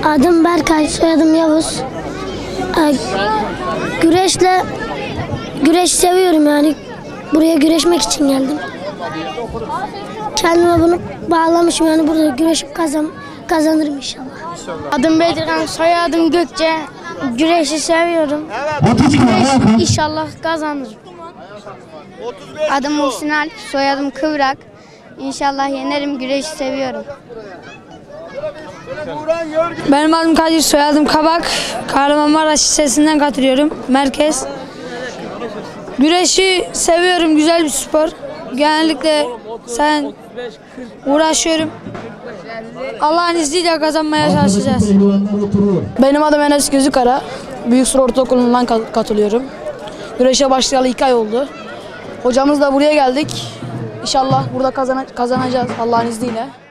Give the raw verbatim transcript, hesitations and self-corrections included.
Adım Berkay, soyadım Yavuz. Ee, güreşle güreş seviyorum yani. Buraya güreşmek için geldim. Kendime bunu bağlamışım yani burada güreşip kazan kazanırım inşallah. Adım Bedirhan, soyadım Gökçe. Güreşi seviyorum. Güreş inşallah kazanırım. Adım Muhsin Alp, soyadım Kıvrak. İnşallah yenerim, güreşi seviyorum. Benim adım Kadir, soyadım Kabak. Kahramanmaraş Lisesi'nden katılıyorum. Merkez. Güreşi seviyorum, güzel bir spor. Genellikle sen uğraşıyorum. Allah'ın izniyle kazanmaya çalışacağız. Benim adım Enes Gözükara. Büyüksur Ortaokulu'ndan katılıyorum. Güreşe başlayalı iki ay oldu. Hocamızla buraya geldik. İnşallah burada kazana kazanacağız Allah'ın izniyle.